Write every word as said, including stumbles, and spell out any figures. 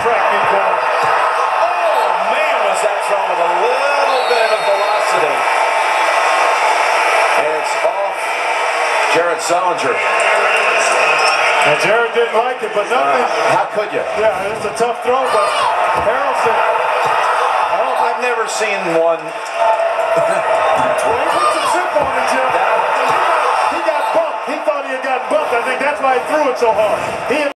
track meet down. Oh, man, was that thrown with a little bit of velocity. And it's off Jared Sullinger. And Jared didn't like it, but nothing. Uh, how could you? Yeah, it's a tough throw, but Harrelson. I've never seen one. Well, he put some zip on it, Jim. He got, he got bumped. He thought he had gotten bumped. I think that's why he threw it so hard. He